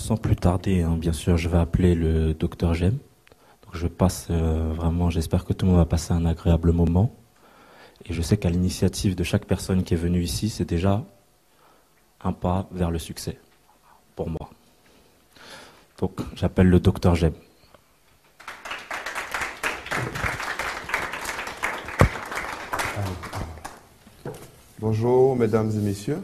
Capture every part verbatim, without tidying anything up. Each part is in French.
sans plus tarder, hein, bien sûr, je vais appeler le docteur Jem. Donc je passe euh, vraiment, j'espère que tout le monde va passer un agréable moment. Et je sais qu'à l'initiative de chaque personne qui est venue ici, c'est déjà un pas vers le succès, pour moi. Donc j'appelle le docteur Jem. Bonjour, mesdames et messieurs.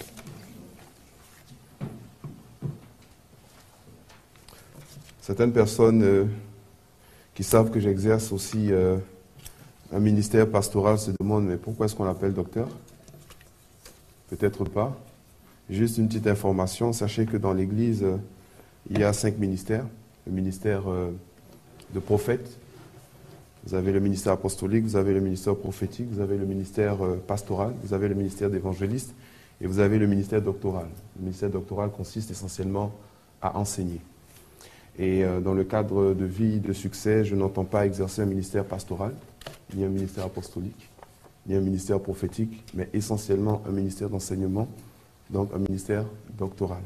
Certaines personnes euh, qui savent que j'exerce aussi euh, un ministère pastoral se demandent, mais pourquoi est-ce qu'on l'appelle docteur? Peut-être pas. Juste une petite information, sachez que dans l'Église, euh, il y a cinq ministères. Le ministère euh, de prophète, vous avez le ministère apostolique, vous avez le ministère prophétique, vous avez le ministère euh, pastoral, vous avez le ministère d'évangéliste et vous avez le ministère doctoral. Le ministère doctoral consiste essentiellement à enseigner. Et euh, dans le cadre de vie de succès, je n'entends pas exercer un ministère pastoral, ni un ministère apostolique, ni un ministère prophétique, mais essentiellement un ministère d'enseignement, donc un ministère doctoral.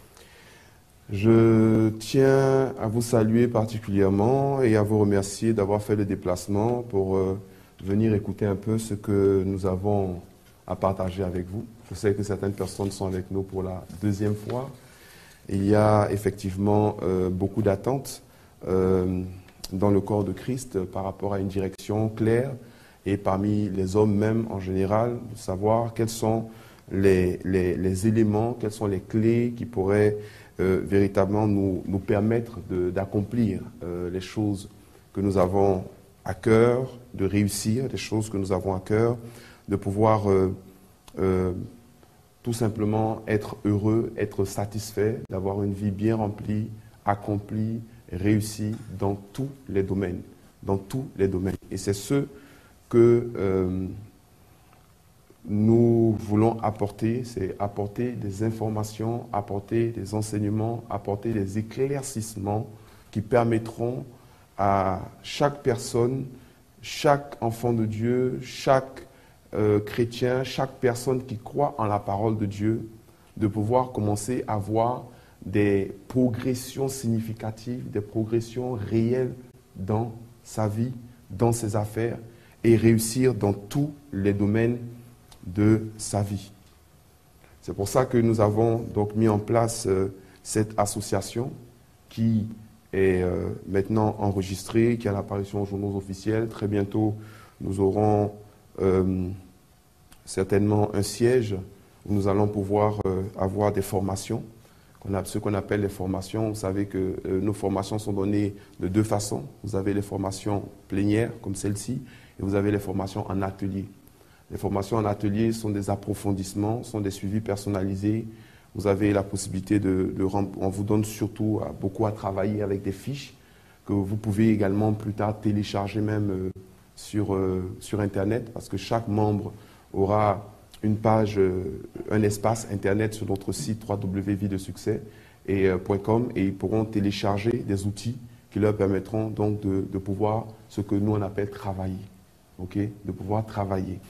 Je tiens à vous saluer particulièrement et à vous remercier d'avoir fait le déplacement pour euh, venir écouter un peu ce que nous avons à partager avec vous. Je sais que certaines personnes sont avec nous pour la deuxième fois. Il y a effectivement euh, beaucoup d'attentes euh, dans le corps de Christ par rapport à une direction claire et parmi les hommes même en général, de savoir quels sont les, les, les éléments, quelles sont les clés qui pourraient euh, véritablement nous, nous permettre de, d'accomplir euh, les choses que nous avons à cœur, de réussir les choses que nous avons à cœur, de pouvoir euh, euh, tout simplement être heureux, être satisfait, d'avoir une vie bien remplie, accomplie, réussie dans tous les domaines, dans tous les domaines. Et c'est ce que euh, nous voulons apporter, c'est apporter des informations, apporter des enseignements, apporter des éclaircissements qui permettront à chaque personne, chaque enfant de Dieu, chaque Euh, chrétien, chaque personne qui croit en la parole de Dieu, de pouvoir commencer à voir des progressions significatives, des progressions réelles dans sa vie, dans ses affaires et réussir dans tous les domaines de sa vie. C'est pour ça que nous avons donc mis en place euh, cette association qui est euh, maintenant enregistrée, qui a l'apparition aux journaux officiels. Très bientôt, nous aurons Euh, certainement un siège où nous allons pouvoir euh, avoir des formations, qu'on a, ce qu'on appelle les formations. Vous savez que euh, nos formations sont données de deux façons. Vous avez les formations plénières, comme celle-ci, et vous avez les formations en atelier. Les formations en atelier sont des approfondissements, sont des suivis personnalisés. Vous avez la possibilité de, de on vous donne surtout à, beaucoup à travailler avec des fiches que vous pouvez également plus tard télécharger même euh, Sur, euh, sur Internet, parce que chaque membre aura une page, euh, un espace Internet sur notre site w w w point vie de succès point com et ils pourront télécharger des outils qui leur permettront donc de, de pouvoir, ce que nous on appelle travailler, okay? De pouvoir travailler.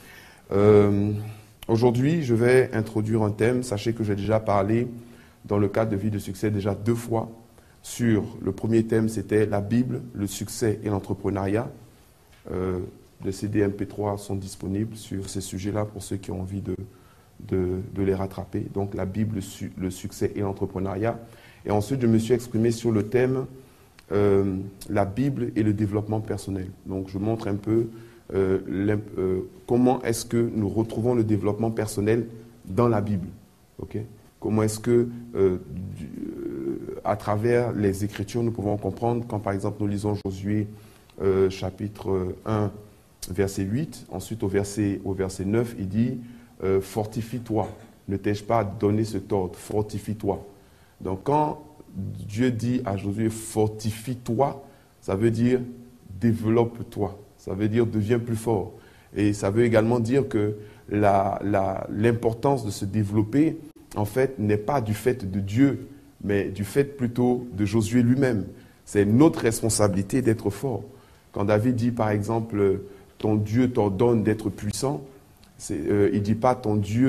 Euh, Aujourd'hui, je vais introduire un thème. Sachez que j'ai déjà parlé dans le cadre de Vie de succès déjà deux fois sur le premier thème, c'était la Bible, le succès et l'entrepreneuriat. Euh, les C D M P trois sont disponibles sur ces sujets-là pour ceux qui ont envie de, de, de les rattraper. Donc la Bible, le, su, le succès et l'entrepreneuriat. Et ensuite, je me suis exprimé sur le thème euh, la Bible et le développement personnel. Donc je montre un peu euh, euh, comment est-ce que nous retrouvons le développement personnel dans la Bible. Okay? Comment est-ce que, euh, du, euh, à travers les Écritures, nous pouvons comprendre quand, par exemple, nous lisons Josué Euh, chapitre un, verset huit, ensuite au verset, au verset neuf, il dit euh, « Fortifie-toi, ne t'ai-je pas donné cet ordre, fortifie-toi ». Donc quand Dieu dit à Josué « Fortifie-toi », ça veut dire « Développe-toi », ça veut dire « Deviens plus fort ». Et ça veut également dire que la, la, l'importance de se développer, en fait, n'est pas du fait de Dieu, mais du fait plutôt de Josué lui-même. C'est notre responsabilité d'être fort. Quand David dit, par exemple, ton Dieu t'ordonne d'être puissant, c'est, euh, il ne dit pas ton Dieu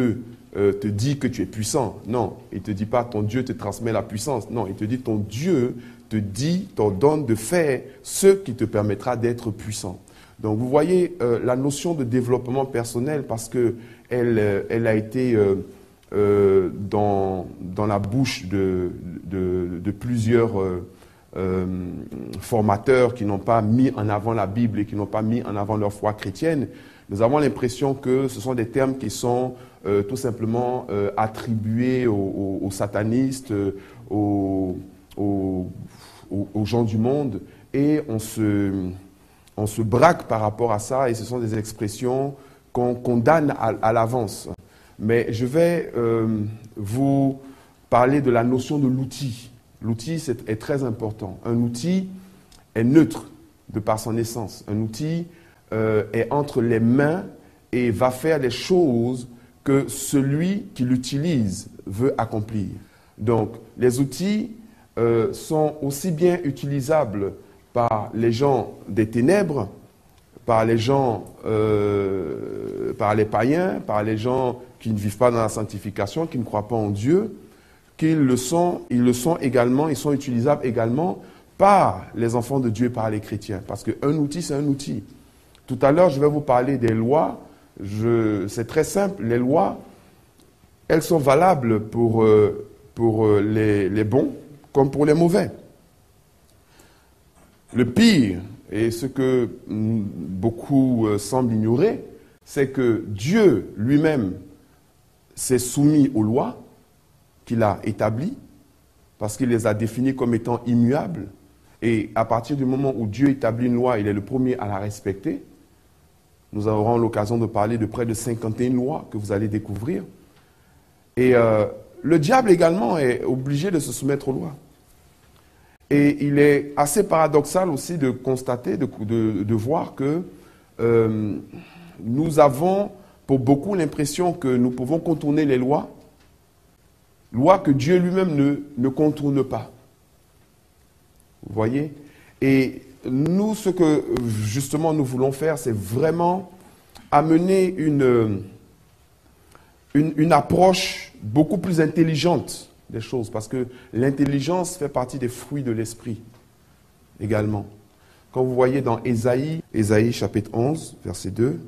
euh, te dit que tu es puissant. Non, il ne te dit pas ton Dieu te transmet la puissance. Non, il te dit ton Dieu te dit, t'ordonne de faire ce qui te permettra d'être puissant. Donc vous voyez euh, la notion de développement personnel, parce que elle, euh, elle a été euh, euh, dans, dans la bouche de, de, de plusieurs euh, euh, formateurs qui n'ont pas mis en avant la Bible et qui n'ont pas mis en avant leur foi chrétienne. Nous avons l'impression que ce sont des termes qui sont euh, tout simplement euh, attribués aux, aux, aux satanistes, euh, aux, aux, aux gens du monde, et on se... On se braque par rapport à ça, et ce sont des expressions qu'on condamne à, à l'avance. Mais je vais euh, vous parler de la notion de l'outil. L'outil est, est très important. Un outil est neutre de par son essence. Un outil euh, est entre les mains et va faire les choses que celui qui l'utilise veut accomplir. Donc, les outils euh, sont aussi bien utilisables par les gens des ténèbres, par les gens, euh, par les païens, par les gens qui ne vivent pas dans la sanctification, qui ne croient pas en Dieu, qu'ils le sont, ils le sont également, ils sont utilisables également par les enfants de Dieu et par les chrétiens. Parce qu'un outil, c'est un outil. Tout à l'heure, je vais vous parler des lois. C'est très simple. Les lois, elles sont valables pour, euh, pour les, les bons comme pour les mauvais. Le pire, et ce que beaucoup semblent ignorer, c'est que Dieu lui-même s'est soumis aux lois qu'il a établies, parce qu'il les a définies comme étant immuables. Et à partir du moment où Dieu établit une loi, il est le premier à la respecter. Nous aurons l'occasion de parler de près de cinquante et une lois que vous allez découvrir. Et euh, le diable également est obligé de se soumettre aux lois. Et il est assez paradoxal aussi de constater, de, de, de voir que euh, nous avons pour beaucoup l'impression que nous pouvons contourner les lois, lois que Dieu lui-même ne, ne contourne pas. Vous voyez? Et nous, ce que justement nous voulons faire, c'est vraiment amener une, une, une approche beaucoup plus intelligente des choses, parce que l'intelligence fait partie des fruits de l'esprit également. Quand vous voyez dans Ésaïe, Ésaïe chapitre onze, verset deux,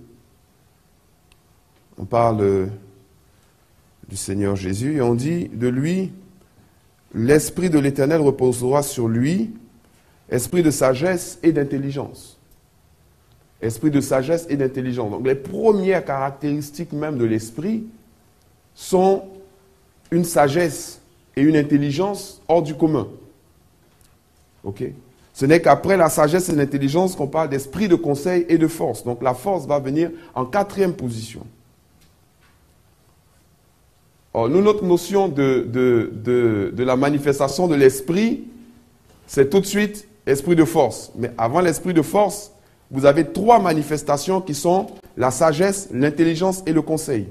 on parle du Seigneur Jésus et on dit de lui, l'Esprit de l'Éternel reposera sur lui, esprit de sagesse et d'intelligence. Esprit de sagesse et d'intelligence. Donc les premières caractéristiques même de l'esprit sont une sagesse et une intelligence hors du commun. Ok? Ce n'est qu'après la sagesse et l'intelligence qu'on parle d'esprit de conseil et de force. Donc la force va venir en quatrième position. Or, nous, notre notion de, de, de, de la manifestation de l'esprit, c'est tout de suite esprit de force. Mais avant l'esprit de force, vous avez trois manifestations qui sont la sagesse, l'intelligence et le conseil.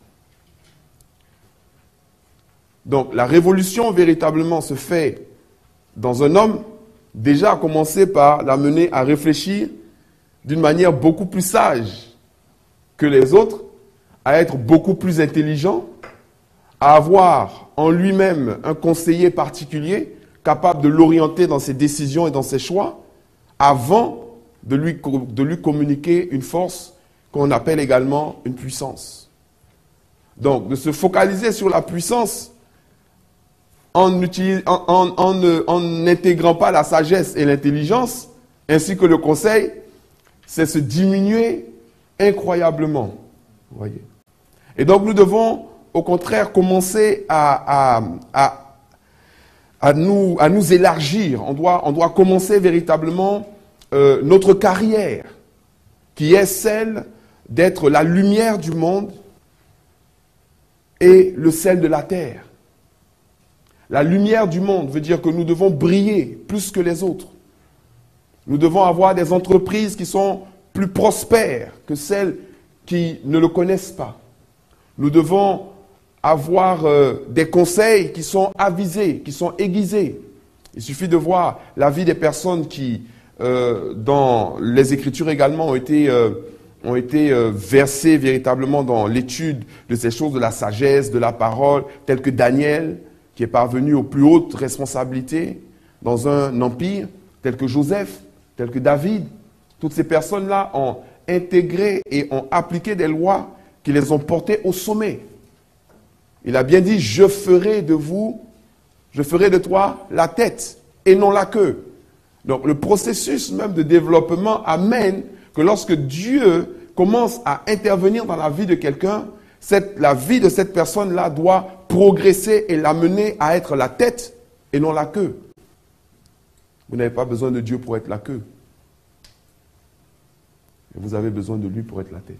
Donc, la révolution véritablement se fait dans un homme, déjà à commencer par l'amener à réfléchir d'une manière beaucoup plus sage que les autres, à être beaucoup plus intelligent, à avoir en lui-même un conseiller particulier capable de l'orienter dans ses décisions et dans ses choix, avant de lui, de lui communiquer une force qu'on appelle également une puissance. Donc, de se focaliser sur la puissance en, utilise, en, en, en, en n'intégrant pas la sagesse et l'intelligence, ainsi que le conseil, c'est se diminuer incroyablement. Vous voyez. Et donc, nous devons, au contraire, commencer à, à, à, à, nous, à nous élargir. On doit, on doit commencer véritablement euh, notre carrière, qui est celle d'être la lumière du monde et le sel de la terre. La lumière du monde veut dire que nous devons briller plus que les autres. Nous devons avoir des entreprises qui sont plus prospères que celles qui ne le connaissent pas. Nous devons avoir euh, des conseils qui sont avisés, qui sont aiguisés. Il suffit de voir la vie des personnes qui, euh, dans les Écritures également, ont été euh, ont été euh, versés véritablement dans l'étude de ces choses, de la sagesse, de la parole, tels que Daniel, qui est parvenu aux plus hautes responsabilités dans un empire, tel que Joseph, tel que David. Toutes ces personnes-là ont intégré et ont appliqué des lois qui les ont portés au sommet. Il a bien dit, je ferai de vous, je ferai de toi la tête et non la queue. Donc le processus même de développement amène que lorsque Dieu commence à intervenir dans la vie de quelqu'un, la vie de cette personne-là doit progresser et l'amener à être la tête et non la queue. Vous n'avez pas besoin de Dieu pour être la queue. Vous avez besoin de lui pour être la tête.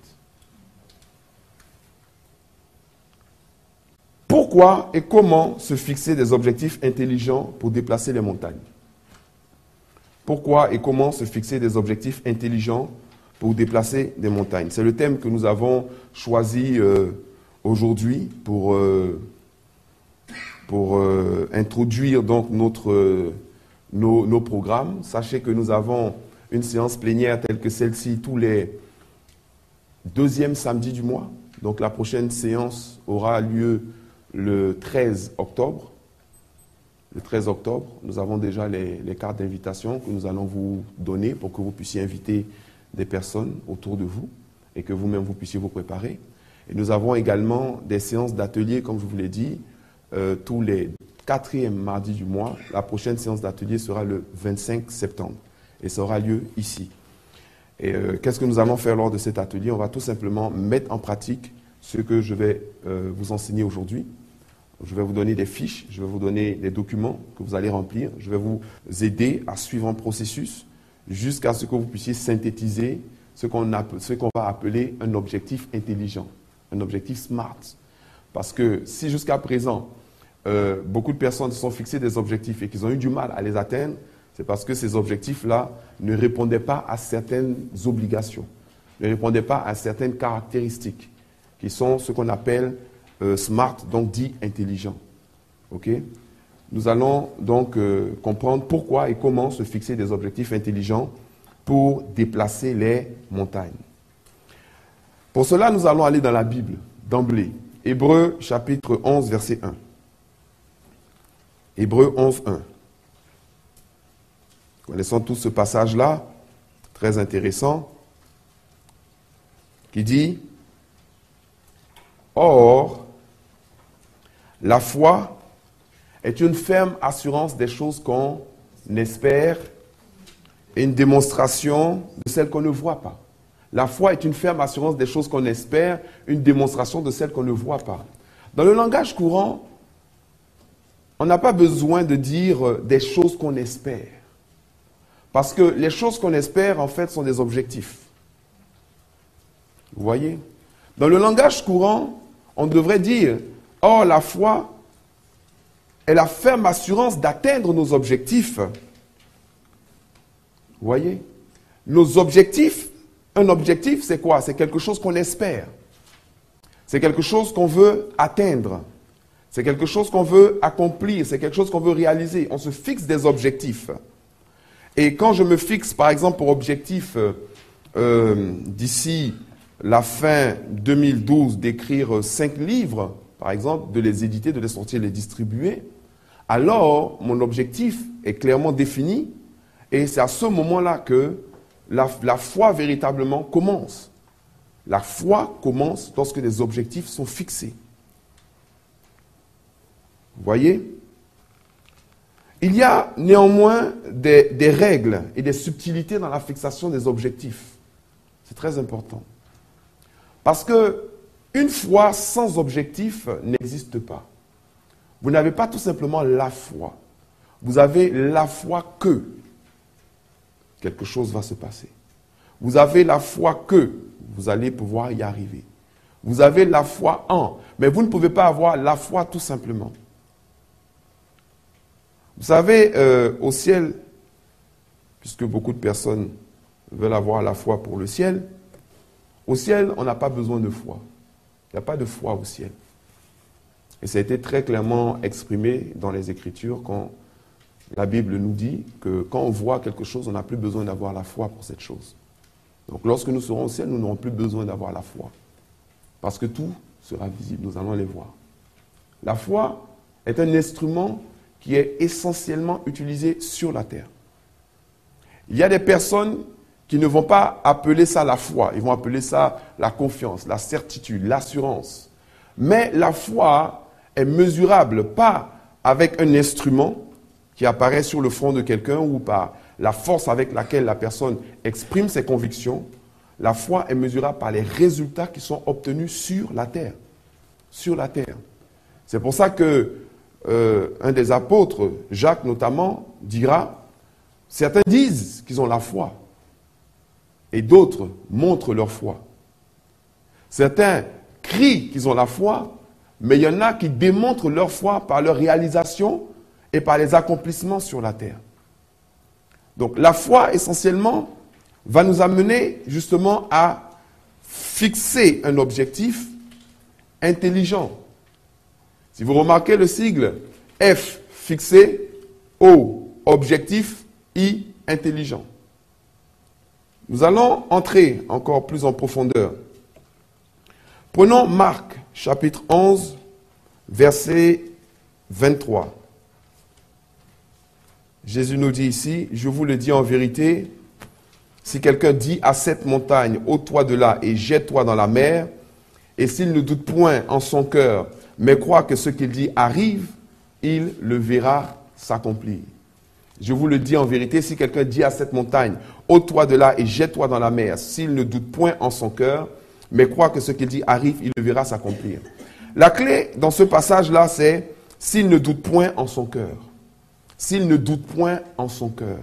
Pourquoi et comment se fixer des objectifs intelligents pour déplacer les montagnes? Pourquoi et comment se fixer des objectifs intelligents pour déplacer des montagnes? C'est le thème que nous avons choisi euh, aujourd'hui pour, euh, pour euh, introduire donc notre, euh, nos, nos programmes. Sachez que nous avons une séance plénière telle que celle-ci tous les deuxièmes samedis du mois. Donc la prochaine séance aura lieu le treize octobre. Le treize octobre, nous avons déjà les, les cartes d'invitation que nous allons vous donner pour que vous puissiez inviter des personnes autour de vous et que vous-même vous puissiez vous préparer. Et nous avons également des séances d'atelier, comme je vous l'ai dit, euh, tous les quatrièmes mardis du mois. La prochaine séance d'atelier sera le vingt-cinq septembre et ça aura lieu ici. Et euh, qu'est-ce que nous allons faire lors de cet atelier? On va tout simplement mettre en pratique ce que je vais euh, vous enseigner aujourd'hui. Je vais vous donner des fiches, je vais vous donner des documents que vous allez remplir. Je vais vous aider à suivre un processus jusqu'à ce que vous puissiez synthétiser ce qu'on ce qu'on va appeler un objectif intelligent, un objectif SMART. Parce que si jusqu'à présent, euh, beaucoup de personnes se sont fixées des objectifs et qu'ils ont eu du mal à les atteindre, c'est parce que ces objectifs-là ne répondaient pas à certaines obligations, ne répondaient pas à certaines caractéristiques, qui sont ce qu'on appelle Euh, SMART, donc dit intelligent. Okay? Nous allons donc euh, comprendre pourquoi et comment se fixer des objectifs intelligents pour déplacer les montagnes. Pour cela, nous allons aller dans la Bible, d'emblée. Hébreux chapitre onze, verset un. Hébreux onze, un. Connaissons tous ce passage-là, très intéressant, qui dit « Or, la foi est une ferme assurance des choses qu'on espère et une démonstration de celles qu'on ne voit pas. » La foi est une ferme assurance des choses qu'on espère, une démonstration de celles qu'on ne voit pas. Dans le langage courant, on n'a pas besoin de dire des choses qu'on espère. Parce que les choses qu'on espère, en fait, sont des objectifs. Vous voyez? Dans le langage courant, on devrait dire « Or, la foi est la ferme assurance d'atteindre nos objectifs. » Vous voyez? Nos objectifs, un objectif, c'est quoi? C'est quelque chose qu'on espère. C'est quelque chose qu'on veut atteindre. C'est quelque chose qu'on veut accomplir. C'est quelque chose qu'on veut réaliser. On se fixe des objectifs. Et quand je me fixe, par exemple, pour objectif euh, d'ici la fin deux mille douze d'écrire cinq livres, par exemple, de les éditer, de les sortir, de les distribuer, alors mon objectif est clairement défini et c'est à ce moment-là que la, la foi véritablement commence. La foi commence lorsque les objectifs sont fixés. Vous voyez? Il y a néanmoins des, des règles et des subtilités dans la fixation des objectifs. C'est très important. Parce que une foi sans objectif n'existe pas. Vous n'avez pas tout simplement la foi. Vous avez la foi que quelque chose va se passer. Vous avez la foi que vous allez pouvoir y arriver. Vous avez la foi en, mais vous ne pouvez pas avoir la foi tout simplement. Vous savez, euh, au ciel, puisque beaucoup de personnes veulent avoir la foi pour le ciel, au ciel, on n'a pas besoin de foi. Il n'y a pas de foi au ciel. Et ça a été très clairement exprimé dans les Écritures quand la Bible nous dit que quand on voit quelque chose, on n'a plus besoin d'avoir la foi pour cette chose. Donc lorsque nous serons au ciel, nous n'aurons plus besoin d'avoir la foi. Parce que tout sera visible, nous allons les voir. La foi est un instrument qui est essentiellement utilisé sur la terre. Il y a des personnes qui ne vont pas appeler ça la foi, ils vont appeler ça la confiance, la certitude, l'assurance. Mais la foi est mesurable, pas avec un instrument qui apparaît sur le front de quelqu'un ou par la force avec laquelle la personne exprime ses convictions. La foi est mesurable par les résultats qui sont obtenus sur la terre. Sur la terre. C'est pour ça que euh, un des apôtres, Jacques notamment, dira, certains disent qu'ils ont la foi et d'autres montrent leur foi. Certains crient qu'ils ont la foi, mais il y en a qui démontrent leur foi par leur réalisation et par les accomplissements sur la terre. Donc la foi, essentiellement, va nous amener justement à fixer un objectif intelligent. Si vous remarquez le sigle F, fixé, O, objectif, I, intelligent. Nous allons entrer encore plus en profondeur. Prenons Marc, chapitre onze, verset vingt-trois. Jésus nous dit ici, je vous le dis en vérité, si quelqu'un dit à cette montagne, ôte-toi de là et jette-toi dans la mer, et s'il ne doute point en son cœur, mais croit que ce qu'il dit arrive, il le verra s'accomplir. Je vous le dis en vérité, si quelqu'un dit à cette montagne, ôte-toi de là et jette-toi dans la mer, s'il ne doute point en son cœur, mais croit que ce qu'il dit arrive, il le verra s'accomplir. La clé dans ce passage-là, c'est s'il ne doute point en son cœur. S'il ne doute point en son cœur.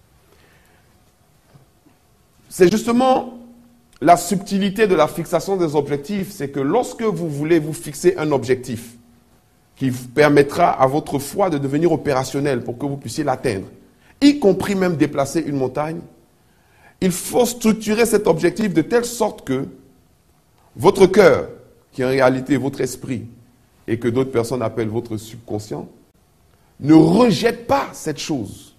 C'est justement la subtilité de la fixation des objectifs, c'est que lorsque vous voulez vous fixer un objectif qui vous permettra à votre foi de devenir opérationnel pour que vous puissiez l'atteindre, y compris même déplacer une montagne, il faut structurer cet objectif de telle sorte que votre cœur, qui est en réalité votre esprit, et que d'autres personnes appellent votre subconscient, ne rejette pas cette chose.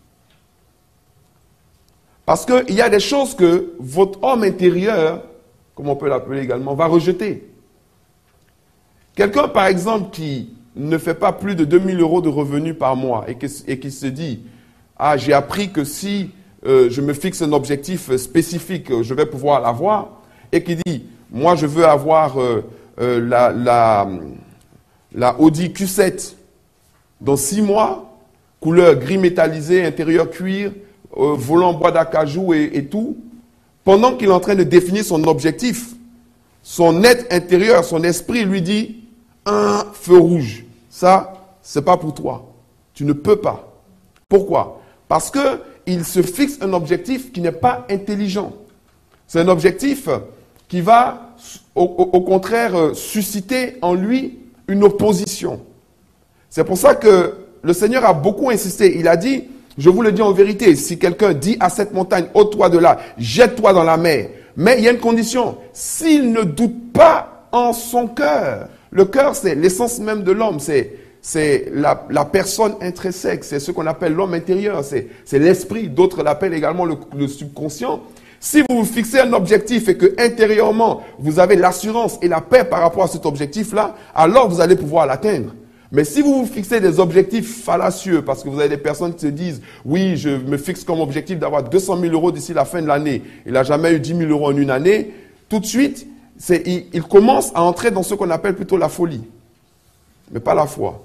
Parce qu'il y a des choses que votre homme intérieur, comme on peut l'appeler également, va rejeter. Quelqu'un, par exemple, qui ne fait pas plus de deux mille euros de revenus par mois et, que, et qui se dit « Ah, j'ai appris que si euh, je me fixe un objectif spécifique, je vais pouvoir l'avoir. » Et qui dit « Moi, je veux avoir euh, euh, la, la, la Audi Q sept dans six mois, couleur gris métallisé, intérieur cuir, euh, volant bois d'acajou et, et tout. » Pendant qu'il est en train de définir son objectif, son être intérieur, son esprit lui dit « Un feu rouge, ça, c'est pas pour toi. Tu ne peux pas. » Pourquoi? Parce qu'il se fixe un objectif qui n'est pas intelligent. C'est un objectif qui va, au, au contraire, susciter en lui une opposition. C'est pour ça que le Seigneur a beaucoup insisté. Il a dit, je vous le dis en vérité, si quelqu'un dit à cette montagne, ôte-toi de là, jette-toi dans la mer. Mais il y a une condition, s'il ne doute pas en son cœur. Le cœur, c'est l'essence même de l'homme, c'est, c'est la, la personne intrinsèque, c'est ce qu'on appelle l'homme intérieur, c'est, c'est l'esprit, d'autres l'appellent également le, le subconscient. Si vous vous fixez un objectif et que intérieurement, vous avez l'assurance et la paix par rapport à cet objectif-là, alors vous allez pouvoir l'atteindre. Mais si vous vous fixez des objectifs fallacieux, parce que vous avez des personnes qui se disent « Oui, je me fixe comme objectif d'avoir deux cent mille euros d'ici la fin de l'année. » Il n'a jamais eu dix mille euros en une année. Tout de suite, c'est, il, il commence à entrer dans ce qu'on appelle plutôt la folie. Mais pas la foi.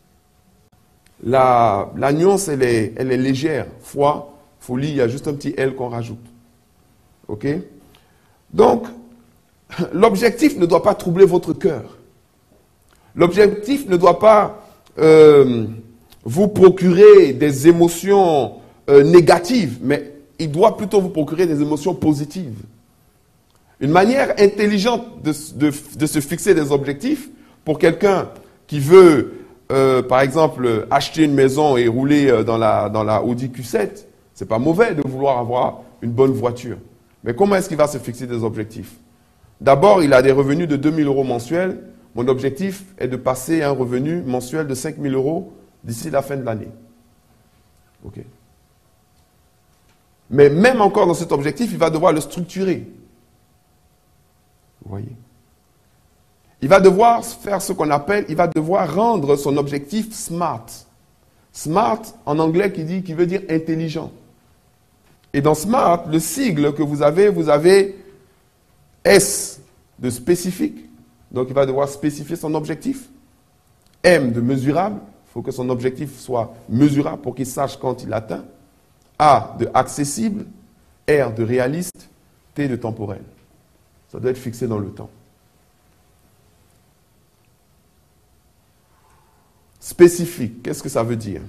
La, la nuance, elle est, elle est légère. Foi, folie, il y a juste un petit L qu'on rajoute. OK? Donc, l'objectif ne doit pas troubler votre cœur. L'objectif ne doit pas euh, vous procurer des émotions euh, négatives, mais il doit plutôt vous procurer des émotions positives. Une manière intelligente de, de, de se fixer des objectifs pour quelqu'un qui veut, euh, par exemple, acheter une maison et rouler dans la, dans la Audi Q sept, c'est pas mauvais de vouloir avoir une bonne voiture. Mais comment est-ce qu'il va se fixer des objectifs? D'abord, il a des revenus de deux mille euros mensuels. Mon objectif est de passer à un revenu mensuel de cinq mille euros d'ici la fin de l'année. OK. Mais même encore dans cet objectif, il va devoir le structurer. Vous voyez? Il va devoir faire ce qu'on appelle, il va devoir rendre son objectif smart. Smart, en anglais, qui dit, qui veut dire intelligent. Et dans smart, le sigle que vous avez, vous avez S de spécifique. Donc, il va devoir spécifier son objectif. M de mesurable. Il faut que son objectif soit mesurable pour qu'il sache quand il l'atteint. A de accessible. R de réaliste. T de temporel. Ça doit être fixé dans le temps. Spécifique, qu'est-ce que ça veut dire?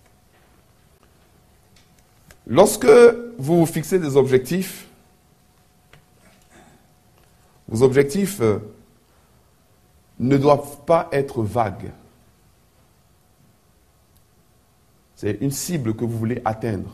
Lorsque vous vous fixez des objectifs, vos objectifs euh, ne doivent pas être vagues. C'est une cible que vous voulez atteindre.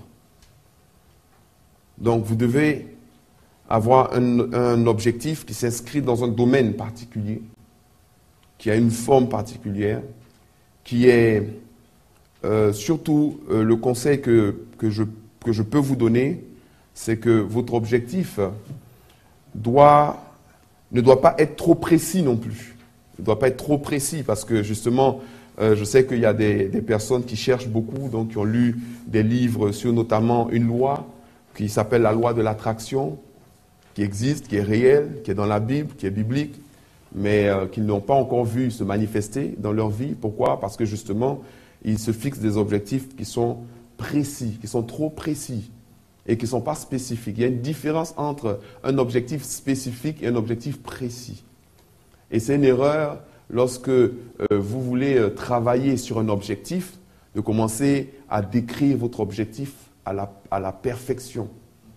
Donc vous devez avoir un, un objectif qui s'inscrit dans un domaine particulier, qui a une forme particulière, qui est euh, surtout euh, le conseil que, que, je, que je peux vous donner, c'est que votre objectif doit, ne doit pas être trop précis non plus. Il ne doit pas être trop précis parce que justement, euh, je sais qu'il y a des, des personnes qui cherchent beaucoup, donc qui ont lu des livres sur notamment une loi qui s'appelle la loi de l'attraction, qui existe, qui est réelle, qui est dans la Bible, qui est biblique, mais euh, qu'ils n'ont pas encore vu se manifester dans leur vie. Pourquoi? Parce que justement, ils se fixent des objectifs qui sont précis, qui sont trop précis et qui ne sont pas spécifiques. Il y a une différence entre un objectif spécifique et un objectif précis. Et c'est une erreur lorsque euh, vous voulez euh, travailler sur un objectif, de commencer à décrire votre objectif à la, à la perfection.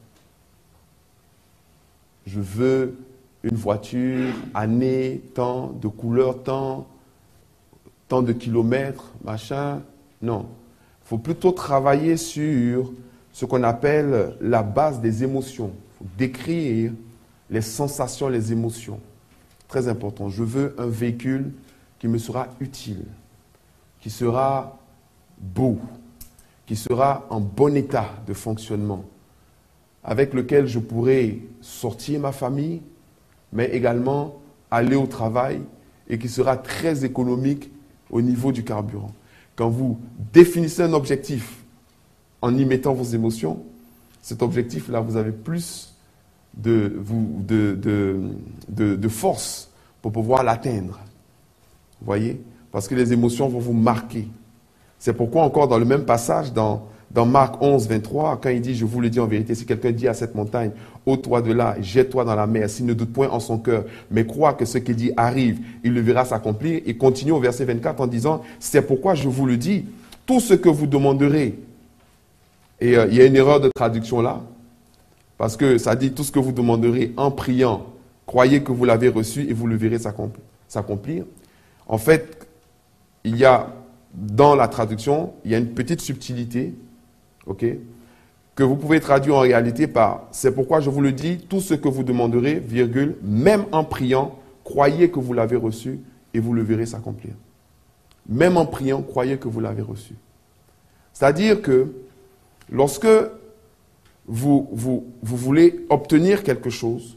Je veux une voiture, année, temps, de couleur, temps, tant de kilomètres, machin. Non. Il faut plutôt travailler sur ce qu'on appelle la base des émotions. Il faut décrire les sensations, les émotions. Très important. Je veux un véhicule qui me sera utile, qui sera beau, qui sera en bon état de fonctionnement, avec lequel je pourrai sortir ma famille, mais également aller au travail et qui sera très économique au niveau du carburant. Quand vous définissez un objectif en y mettant vos émotions, cet objectif-là, vous avez plus de, vous, de, de, de, de force pour pouvoir l'atteindre. Vous voyez? Parce que les émotions vont vous marquer. C'est pourquoi encore dans le même passage, dans Dans Marc onze, vingt-trois, quand il dit, je vous le dis en vérité, si quelqu'un dit à cette montagne, ôte-toi de là, jette-toi dans la mer, s'il ne doute point en son cœur, mais croit que ce qu'il dit arrive, il le verra s'accomplir. Et continue au verset vingt-quatre en disant, c'est pourquoi je vous le dis, tout ce que vous demanderez. Et euh, il y a une erreur de traduction là, parce que ça dit, tout ce que vous demanderez en priant, croyez que vous l'avez reçu et vous le verrez s'accomplir. En fait, il y a, dans la traduction, il y a une petite subtilité, ok, que vous pouvez traduire en réalité par « c'est pourquoi je vous le dis, tout ce que vous demanderez, virgule, même en priant, croyez que vous l'avez reçu et vous le verrez s'accomplir. » Même en priant, croyez que vous l'avez reçu. C'est-à-dire que lorsque vous, vous, vous voulez obtenir quelque chose,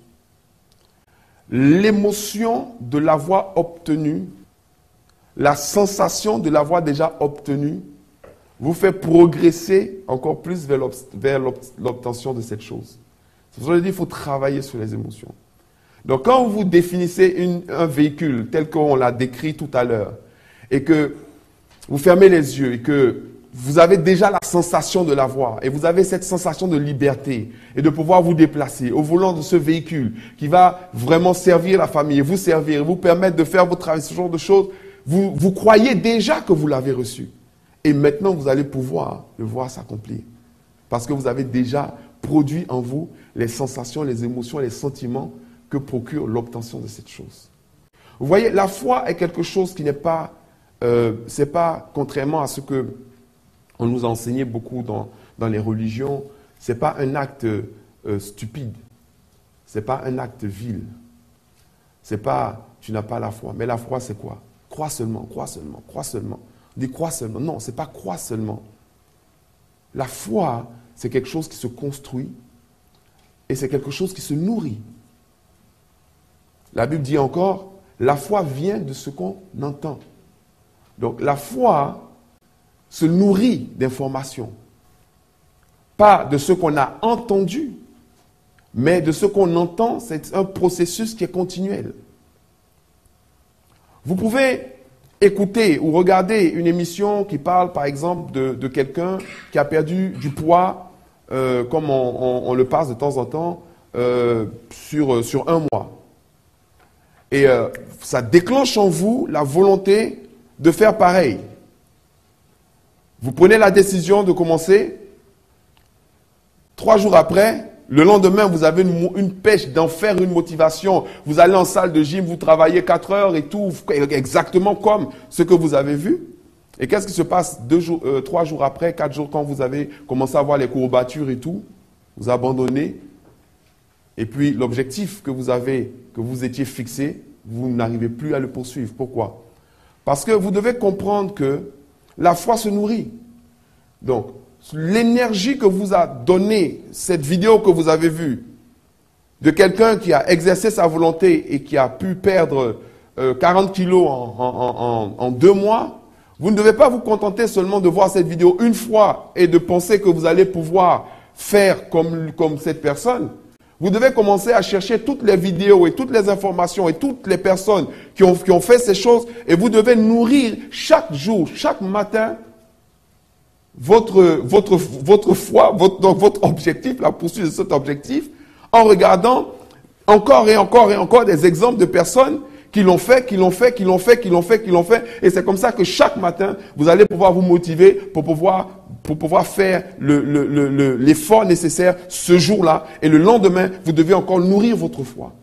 l'émotion de l'avoir obtenu, la sensation de l'avoir déjà obtenu, vous fait progresser encore plus vers l'obtention de cette chose. C'est pour ça que je dis qu'il faut travailler sur les émotions. Donc quand vous définissez une, un véhicule tel qu'on l'a décrit tout à l'heure, et que vous fermez les yeux, et que vous avez déjà la sensation de l'avoir, et vous avez cette sensation de liberté, et de pouvoir vous déplacer au volant de ce véhicule, qui va vraiment servir la famille, vous servir, vous permettre de faire votre travail, ce genre de choses, vous, vous croyez déjà que vous l'avez reçu. Et maintenant, vous allez pouvoir le voir s'accomplir. Parce que vous avez déjà produit en vous les sensations, les émotions, les sentiments que procure l'obtention de cette chose. Vous voyez, la foi est quelque chose qui n'est pas, euh, c'est pas, contrairement à ce que on nous a enseigné beaucoup dans, dans les religions, c'est pas un acte euh, stupide. C'est pas un acte vil. C'est pas, tu n'as pas la foi. Mais la foi, c'est quoi? Crois seulement, crois seulement, crois seulement. On dit crois seulement. Non, ce n'est pas crois seulement. La foi, c'est quelque chose qui se construit et c'est quelque chose qui se nourrit. La Bible dit encore, la foi vient de ce qu'on entend. Donc la foi se nourrit d'informations. Pas de ce qu'on a entendu, mais de ce qu'on entend, c'est un processus qui est continuel. Vous pouvez écouter ou regarder une émission qui parle, par exemple, de, de quelqu'un qui a perdu du poids, euh, comme on, on, on le passe de temps en temps, euh, sur, sur un mois. Et euh, ça déclenche en vous la volonté de faire pareil. Vous prenez la décision de commencer. Trois jours après, le lendemain, vous avez une, une pêche d'en faire une motivation. Vous allez en salle de gym, vous travaillez quatre heures et tout, exactement comme ce que vous avez vu. Et qu'est-ce qui se passe deux jours, euh, trois jours après, quatre jours, quand vous avez commencé à voir les courbatures et tout, vous abandonnez. Et puis l'objectif que vous avez, que vous étiez fixé, vous n'arrivez plus à le poursuivre. Pourquoi? Parce que vous devez comprendre que la foi se nourrit. Donc, l'énergie que vous a donnée cette vidéo que vous avez vue de quelqu'un qui a exercé sa volonté et qui a pu perdre euh, quarante kilos en, en, en, en deux mois, vous ne devez pas vous contenter seulement de voir cette vidéo une fois et de penser que vous allez pouvoir faire comme, comme cette personne. Vous devez commencer à chercher toutes les vidéos et toutes les informations et toutes les personnes qui ont, qui ont fait ces choses et vous devez nourrir chaque jour, chaque matin, votre, votre, votre foi, votre, donc votre objectif, la poursuite de cet objectif, en regardant encore et encore et encore des exemples de personnes qui l'ont fait, qui l'ont fait, qui l'ont fait, qui l'ont fait, qui l'ont fait. Et c'est comme ça que chaque matin, vous allez pouvoir vous motiver pour pouvoir, pour pouvoir faire le, le, le, le, l'effort nécessaire ce jour-là. Et le lendemain, vous devez encore nourrir votre foi.